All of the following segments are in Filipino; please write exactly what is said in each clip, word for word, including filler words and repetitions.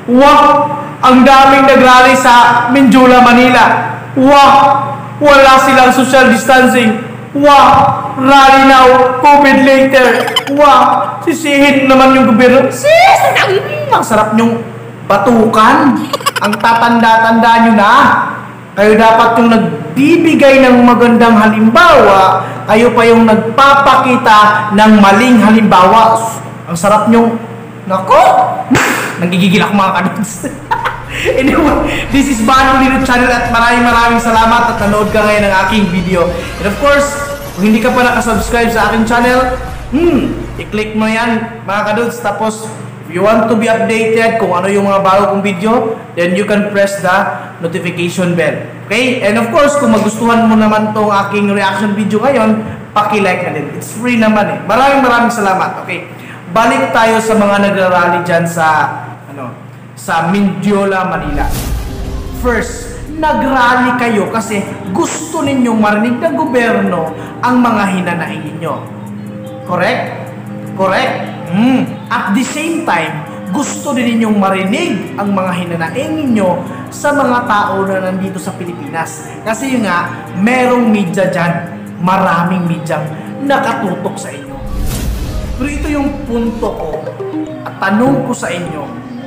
Wah! Ang daming nagrally sa Mindula, Manila. Wah! Wala silang social distancing. Wah! Rally now, COVID later. Wah! Sisihin naman yung gobyerno. Sis! Ang sarap nyong batukan. Ang tatanda-tanda nyo na. Kayo dapat yung nagbibigay ng magandang halimbawa. Kayo pa yung nagpapakita ng maling halimbawa. Ang sarap nyong... Nako! Nagigigil ako mga kadudes. Anyway, this is Bano Lino Channel at maraming maraming salamat at nanood ka ngayon ng aking video. And of course, kung hindi ka pa nakasubscribe sa aking channel, hmm, i-click mo yan mga kadudes. Tapos, if you want to be updated kung ano yung mga bago kong video, then you can press the notification bell. Okay? And of course, kung magustuhan mo naman tong aking reaction video ngayon, paki-like na din. It's free naman eh. Maraming maraming salamat. Okay? Balik tayo sa mga nagrarally dyan sa, ano, sa Mindula, Manila. First, nagrally kayo kasi gusto ninyong marinig ng gobyerno ang mga hinanaing ninyo. Correct? Correct? Mm. At the same time, gusto din ninyong marinig ang mga hinanaing ninyo sa mga tao na nandito sa Pilipinas. Kasi yun nga, merong media dyan, maraming medyang nakatutok sa inyo. Pero ito yung punto ko at tanong ko sa inyo,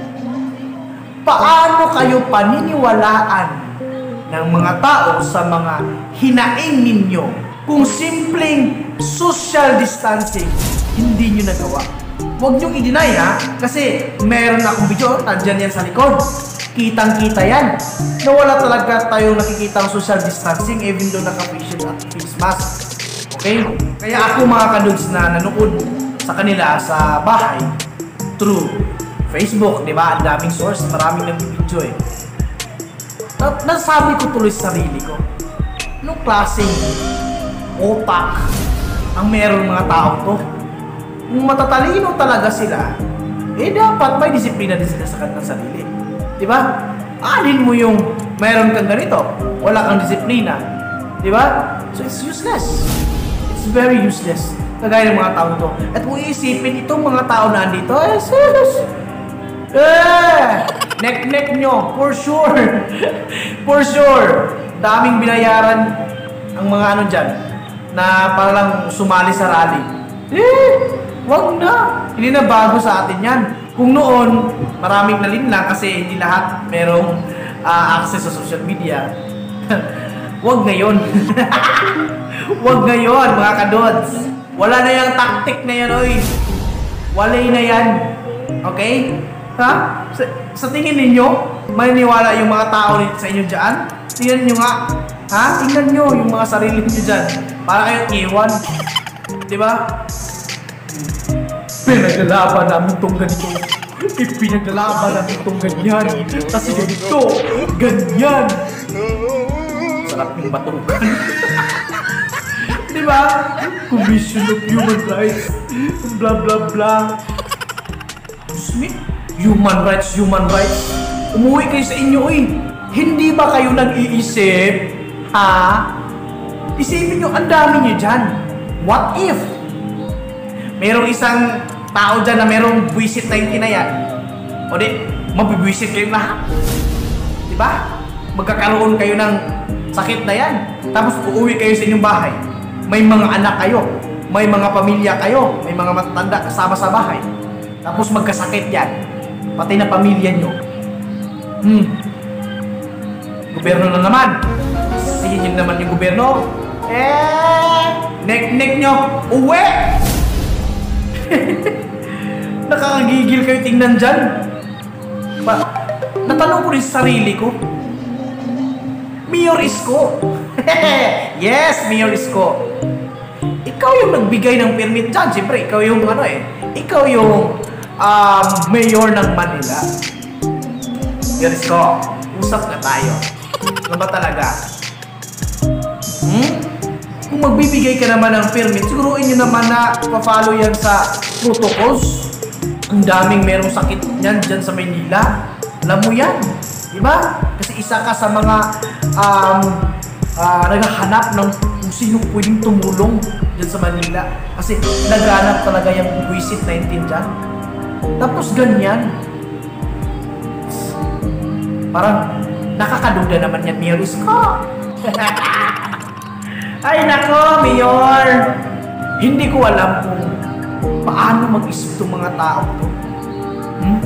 paano kayo paniniwalaan ng mga tao sa mga hinaing ninyo kung simpleng social distancing hindi nyo nagawa? Huwag nyo i-deny ha, kasi meron akong video, nandyan yan sa likod. Kitang-kita yan. Na wala talaga tayong nakikita ang social distancing even though naka-face shield at face mask. Okay? Kaya ako mga kadudes na nanood sa kanila sa bahay through Facebook, di ba? Ang daming source, maraming nag-video eh. Nasabi ko tuloy sa sarili ko, anong klaseng otak ang meron mga tao to? Kung matatalino talaga sila, eh dapat may disiplina din sila sa kanilang sarili. Di ba? Alin mo yung meron kang ganito, wala kang disiplina. Di ba? So it's useless. It's very useless. Kagaya ng mga tao to. At kung iisipin itong mga tao na andito, eh, sus! Eh! Nek-nek nyo, for sure! For sure! Daming binayaran ang mga ano dyan na para lang sumali sa rally. Eh! Wag na! Hindi na bago sa atin yan. Kung noon, maraming nalinlang kasi hindi lahat merong uh, access sa social media. Wag ngayon. Wag ngayon, mga kadods. Wala na yung tactic na yan, oy. Walay na yan. Okay? Ha? Sa, sa tingin ninyo, maniniwala yung mga tao sa inyo dyan? Tingnan nyo nga. Ha? Tingnan nyo yung mga sarili nyo dyan. Para kayong iwan. Diba? Pinaglalaban namin itong ganito. Ipinaglalaban namin itong ganyan. Kasi ganito, ganyan. Sarap yung batukan. Diba? Commission of Human Rights. Blah, blah, blah. Excuse me? Human rights, human rights. Umuwi kayo sa inyo, eh. Hindi ba kayo nag-iisip? Ha? Isipin nyo, ang dami nyo dyan. What if? Merong isang tao dyan na merong buwisit na yung kinayan. O di, mabibwisit kayo lahat. Diba? Magkakaroon kayo ng sakit na yan. Tapos uuwi kayo sa inyong bahay. May mga anak kayo, may mga pamilya kayo, may mga matatanda kasama sa bahay. Tapos magkasakit yan, pati na pamilya nyo. Hmm. Gobyerno na naman. Sisihin nyo naman yung gobyerno. Eh, nek-nek nyo, uwi! Nakakagigil kayo tingnan dyan. Pa, natanong ko rin sa sarili ko. Mayor Isko. Yes, Mayor Isko. Ikaw yung nagbigay ng permit dyan. Siyempre, ikaw yung ano eh. Ikaw yung um, mayor ng Manila. Mayor Isko, usap na tayo. Ano ba talaga? Hmm? Kung magbibigay ka naman ng permit, siguruin nyo naman na pa-follow yan sa protocols. Ang daming merong sakit yan dyan sa Manila. Alam mo yan. Diba? Kasi isa ka sa mga um, uh, naghahanap ng kung sino pwedeng tumulong dyan sa Manila. Kasi naghanap talaga yung buwisit nineteen dyan. Tapos ganyan. Parang nakakaduda naman yan, Mayor Isko. Ay nako, Mayor. Hindi ko alam kung paano mag-isip itong mga tao to. Hmm?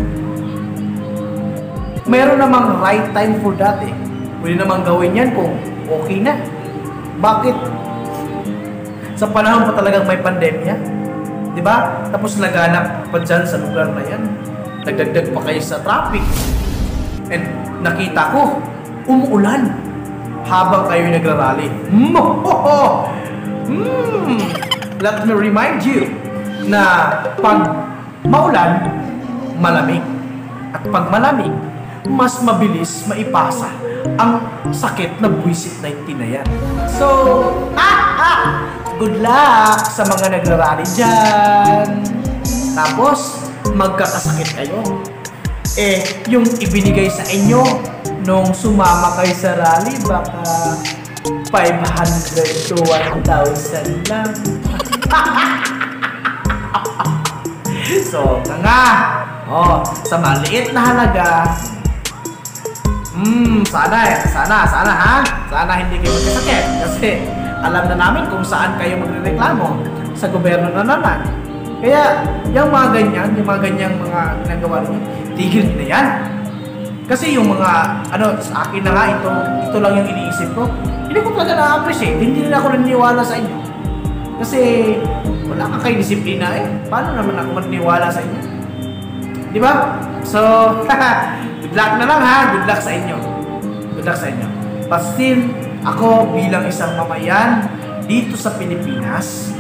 Meron namang right time for that eh. Pwede namang gawin yan kung okay na. Bakit? Sa panahon pa talagang may pandemya. Diba? Tapos laganap pa dyan sa lugar na yan. Nagdagdag pa kayo sa traffic. And nakita ko, umuulan habang kayo nagrarally. Mm, oh, oh. Mm. Let me remind you na pag maulan, malamig. At pag malamig, mas mabilis maipasa ang sakit na buwisit nineteen na yan. So, ah, ah, good luck sa mga nagrarally dyan. Tapos, magkakasakit kayo. Eh, yung ibinigay sa inyo nung sumama kayo sa rally, baka five hundred to one thousand lang. So, nga, oh, sa maliit na halaga, hmm, sana, sana, sana ha, sana hindi kayo magkasakit kasi alam na namin kung saan kayo magrereklamo sa gobyerno na naman. Kaya, yung mga ganyan, yung mga ganyang mga ginagawa niyo, tigil na yan. Kasi yung mga, ano, sa akin na nga, ito, ito lang yung iniisip ko. Hindi ko talaga na-appreciate, hindi rin ako naniniwala sa inyo. Kasi, wala ka kayo disiplina eh. Paano naman ako maniniwala sa inyo? Di ba? So, good luck na lang ha. Good luck sa inyo. Good luck sa inyo. But still, ako bilang isang mamayan dito sa Pilipinas,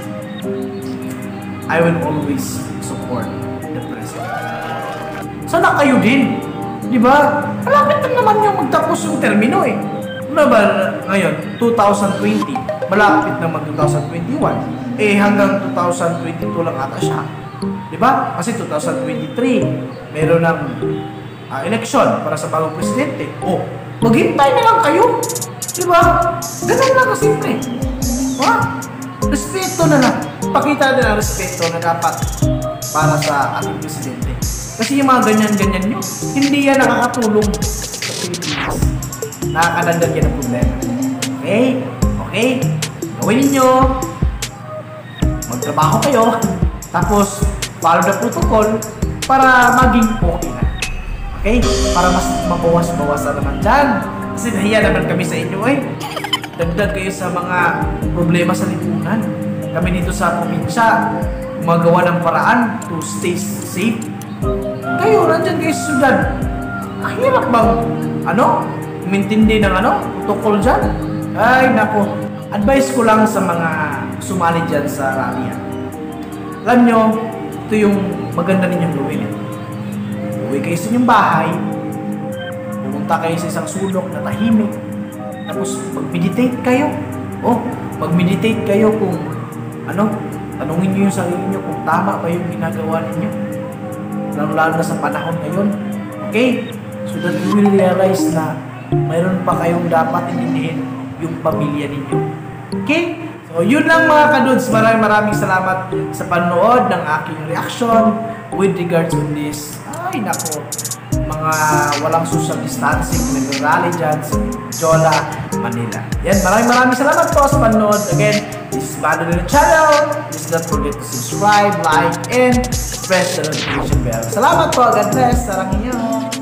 I will always support the president. Sana kayo din. Di ba? Malapit na naman yung magtapos yung termino eh. Ano ba ngayon? two thousand twenty. Malapit na mag two thousand twenty-one. Eh hanggang two thousand twenty-two lang ata siya. Di ba? Kasi two thousand twenty-three, meron ng uh, eleksyon para sa bagong presidente. Oh, maghintay na lang kayo. Di ba? Ganun lang kasimple. Ha? Respeto na lang. Pakita din ang respeto na dapat para sa ating presidente. Kasi yung mga ganyan-ganyan nyo, hindi yan nakakatulong sa Pilipinas. Nakakadagdag yan ang problema. Okay? Okay? Gawin ninyo. Magtrabaho kayo. Tapos, follow the protocol para maging okay na. Okay? Para mas mabawas-bawasan naman dyan. Kasi nahiya naman kami sa inyo eh. Dagdag kayo sa mga problema sa lipunan. Kami dito sa probinsya, gumagawa ng paraan to stay safe. Kayo, nandyan kayo sa syudad. Ang hirap bang, ano, umintindi ng ano, protocol dyan? Ay, nako. Advice ko lang sa mga sumali dyan sa rally. Alam nyo, ito yung maganda ninyong gawin. Uwi kayo sa inyong bahay, pumunta kayo sa isang sulok na tahimik, tapos mag-meditate kayo. Oh, mag-meditate kayo kung ano, tanungin nyo yung sarili nyo kung tama ba yung ginagawa ninyo. Lalo-lalo na sa panahon ngayon. Okay? So that you will realize na mayroon pa kayong dapat intindihin yung pamilya ninyo. Okay? So yun lang mga kadudes. Maraming maraming salamat sa panood ng aking reaction with regards to this. Ay nako, mga walang social distancing nag-rally dyan sa Jola, Manila. Yan, maraming maraming salamat po sa panood. Again, this is Bado Nino Channel. Please don't forget to subscribe, like, and press the notification bell. Salamat po. God bless. Sarang inyo.